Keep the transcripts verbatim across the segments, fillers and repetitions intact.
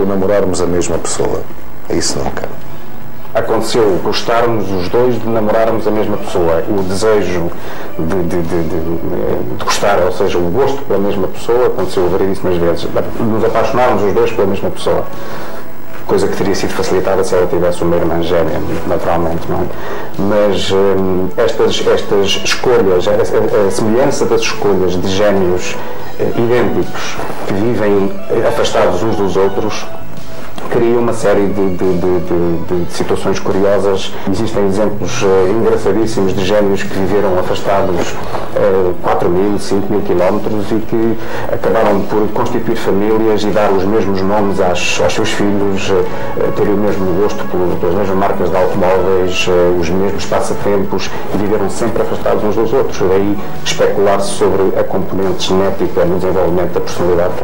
aconteceu namorarmos a mesma pessoa. Isso nunca. Aconteceu gostarmos os dois de namorarmos a mesma pessoa. O desejo de, de, de, de, de gostar, ou seja, o gosto pela mesma pessoa, aconteceu variedíssimas vezes. Nos apaixonarmos os dois pela mesma pessoa. Coisa que teria sido facilitada se ela tivesse uma irmã gêmea, naturalmente, não é? Mas hum, estas, estas escolhas, a, a, a semelhança das escolhas de gêmeos eh, idênticos que vivem afastados uns dos outros, cria uma série de, de, de, de, de situações curiosas. Existem exemplos uh, engraçadíssimos de gêmeos que viveram afastados uh, quatro mil, cinco mil quilómetros e que acabaram por constituir famílias e dar os mesmos nomes às, aos seus filhos, uh, terem o mesmo gosto por, pelas mesmas marcas de automóveis, uh, os mesmos passatempos e viveram sempre afastados uns dos outros. Daí especular-se sobre a componente genética no desenvolvimento da personalidade.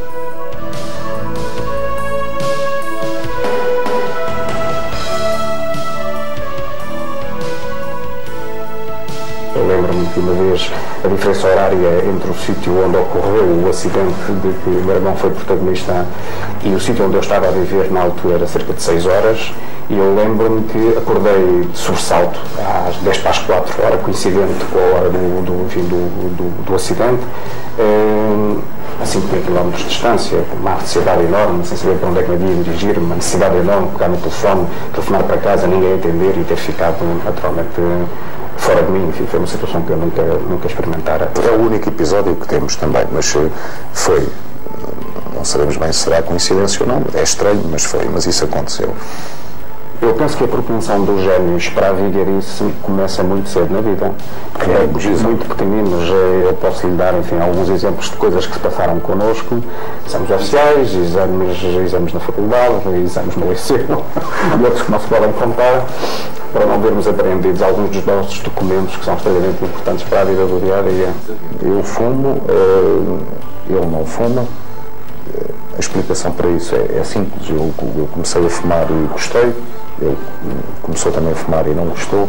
Eu lembro-me que uma vez a diferença horária entre o sítio onde ocorreu o acidente de que o meu irmão foi protagonista e o sítio onde eu estava a viver na altura era cerca de seis horas e eu lembro-me que acordei de sobressalto às dez para as quatro, hora coincidente com a hora do, do, enfim, do, do, do acidente, a cinco mil quilómetros de distância, uma ansiedade enorme, sem saber para onde é que me havia dirigir, uma necessidade enorme de pegar no telefone, telefonar para casa, ninguém entender e ter ficado naturalmente fora de mim. Enfim, foi uma situação que eu nunca, nunca experimentara. É o único episódio que temos também, mas foi, não sabemos bem se será coincidência ou não, é estranho, mas foi, mas isso aconteceu. Eu penso que a propensão dos gêmeos para a vigarice começa muito cedo na vida. É, muito pequeninos, eu posso lhe dar, enfim, alguns exemplos de coisas que se passaram connosco, exames oficiais, exames, exames na faculdade, exames no liceu, e outros que não se podem contar, para não vermos apreendidos alguns dos nossos documentos que são extremamente importantes para a vida do dia a dia. Eu fumo, ele não fuma. A explicação para isso é, é simples. Eu, eu comecei a fumar e gostei, ele começou também a fumar e não gostou.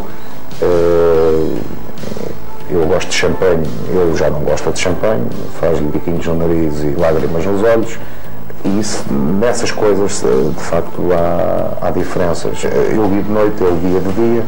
Eu gosto de champanhe, ele já não gosta de champanhe, faz-lhe biquinhos no nariz e lágrimas nos olhos. E isso, nessas coisas, de facto, há, há diferenças. Eu vi de noite, ele via de dia.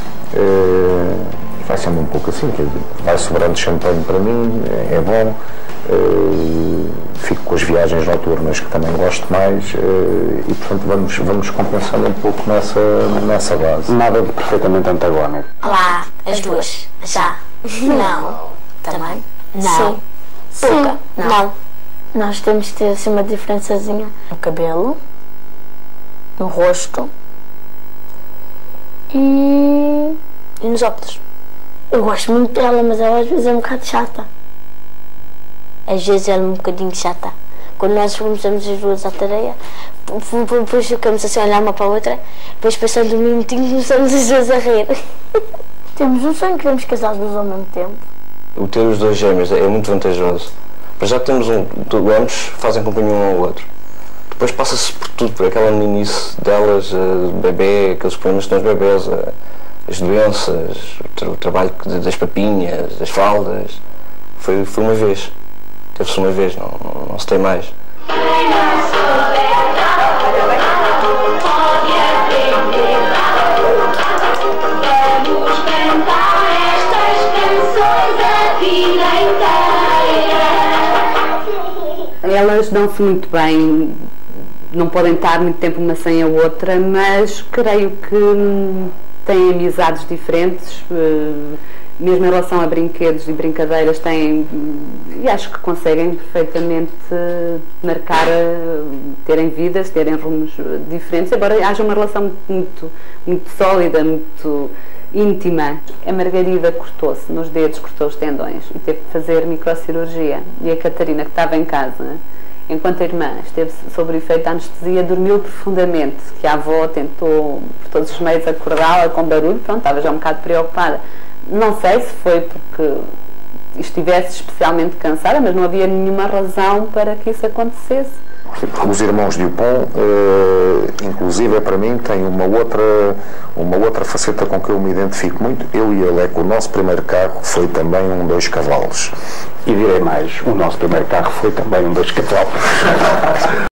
Vai sendo um pouco assim, vai sobrando champanhe para mim, é bom. Fico com as viagens noturnas que também gosto mais e, portanto, vamos, vamos compensando um pouco nessa, nessa base. Nada de perfeitamente antagónico. Olá, as duas. Já. Não. Também? Não. Sim. Pouca? Não. Não. Nós temos que ter assim uma diferençazinha no cabelo, no rosto e, e nos óculos. Eu gosto muito dela, mas ela às vezes é um bocado chata. Às vezes ela é um bocadinho chata. Quando nós começamos as duas à tarefa, depois ficamos assim a olhar uma para a outra, depois passando um minutinho começamos as duas a rir. Temos um sonho, queremos casar as duas ao mesmo tempo. O ter os dois gêmeos é muito vantajoso. Mas já temos um, ambos fazem companhia um ao outro. Depois passa-se por tudo, por aquela meninice delas, uh, bebê, aqueles problemas que têm os bebés, uh, as doenças, o, tra o trabalho das papinhas, das fraldas. Foi, foi uma vez. Teve-se uma vez, não, não, não se tem mais. Elas dão-se muito bem, não podem estar muito tempo uma sem a outra, mas creio que têm amizades diferentes, mesmo em relação a brinquedos e brincadeiras têm, e acho que conseguem perfeitamente marcar, terem vidas, terem rumos diferentes, embora haja uma relação muito, muito sólida, muito íntima. A Margarida cortou-se nos dedos, cortou os tendões e teve que fazer microcirurgia. E a Catarina, que estava em casa, enquanto a irmã esteve sob o efeito da anestesia, dormiu profundamente, que a avó tentou por todos os meios acordá-la com barulho, pronto, estava já um bocado preocupada. Não sei se foi porque estivesse especialmente cansada, mas não havia nenhuma razão para que isso acontecesse. Os irmãos Dupont, uh, inclusive para mim, têm uma outra, uma outra faceta com que eu me identifico muito. Eu e ele é que o nosso primeiro carro foi também um dois cavalos. E direi mais, o nosso primeiro carro foi também um dois cavalos.